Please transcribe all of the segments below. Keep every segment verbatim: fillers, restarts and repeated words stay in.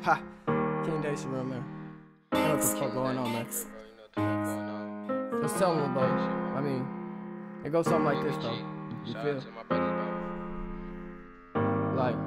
Ha! King Daisy real man. I know what the fuck going on, man. Just tell me, bro. I mean, it goes something like this, though. You feel? Like,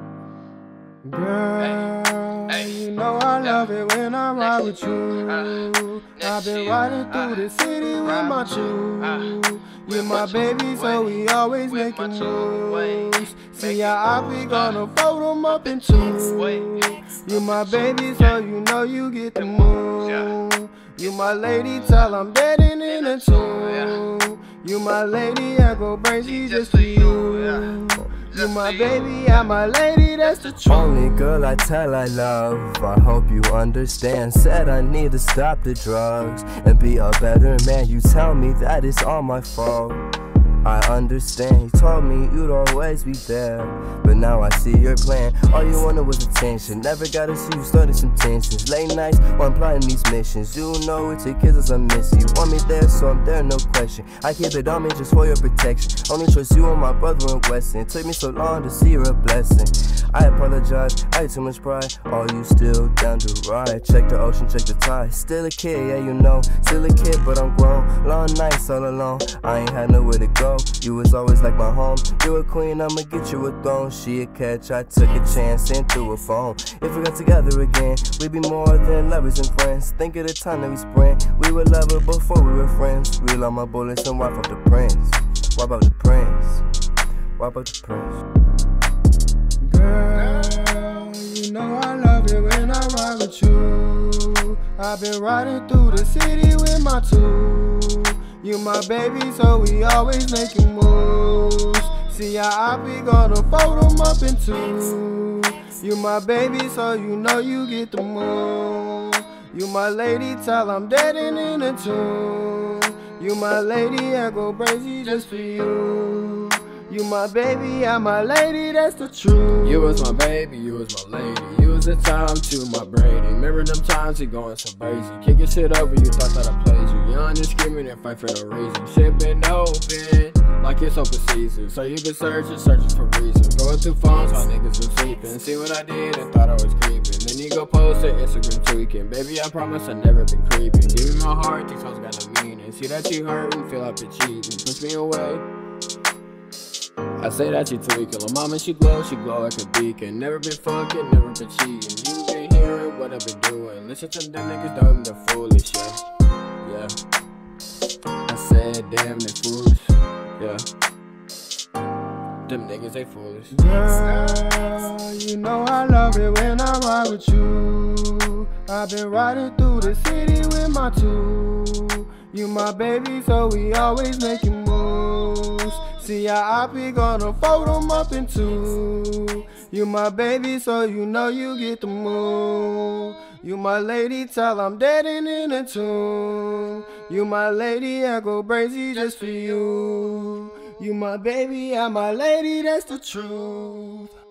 girl, you know I love it when I ride with you. I've been riding through the city with my shoes. You're my baby, so we always making moves. See how I be gonna fold them up in two. You my baby, so you know you get the move. You my lady, till I'm dead and in a tomb. You my lady, I go crazy just for you. You my baby, I'm my lady, that's the truth. Only girl I tell I love, I hope you understand. Said I need to stop the drugs and be a better man. You tell me that it's all my fault, I understand. You told me you'd always be there, but now I see your plan. All you wanted was attention, never gotta see you starting some tensions. Late nights while I'm plotting these missions. You know it's your kids as I miss you. Want me there, so I'm there, no question. I keep it on me just for your protection. Only trust you and my brother in Weston. It took me so long to see you're a blessing. I apologize, I had too much pride. Are you still down to ride? Check the ocean, check the tide. Still a kid, yeah you know. Still a kid, but I'm grown. Long nights all alone, I ain't had nowhere to go. You was always like my home. You a queen, I'ma get you a throne. She a catch, I took a chance and threw a phone. If we got together again, we'd be more than lovers and friends. Think of the time that we spent. We were lovers before we were friends. Reel on my bullets and wipe up the prince. Wipe up the prince. Wipe up the prince. Girl, you know I love it when I ride with you. I've been riding through the city with my two. You my baby, so we always making moves. See how I be gonna fold them up in two. You my baby, so you know you get the move. You my lady, till I'm dead and in a tomb. You my lady, I go crazy just for you. You my baby, I'm my lady, that's the truth. You was my baby, you was my lady. You was the time to my Brady. Remember them times you going so crazy. Kicking shit over, you thought that I played you. Young and screaming and fight for no reason. Shit been open, like it's open season. So you been searching, searching for reasons. Going through phones while niggas been sleeping. See what I did and thought I was creeping. Then you go post it, Instagram tweaking. Baby, I promise I never been creeping. Give me my heart, these hoes got no meaning. See that you hurt and feel like you're cheating. Push me away, I say that you tweaking. Lil' mama, she glow, she glow like a beacon. Never been fucking, never been cheating. You been hearing what I've been doing. Listen to them niggas, dumb, they're foolish, yeah. Yeah. I said, damn, they foolish, yeah. Them niggas, they foolish. Girl, you know I love it when I ride with you. I've been riding through the city with my two. You my baby, so we always making moves. See how I be gonna fold them up in two. You my baby, so you know you get the move. You my lady, till I'm dead and in a tomb. You my lady, I go crazy just for you. You my baby, I'm my lady, that's the truth.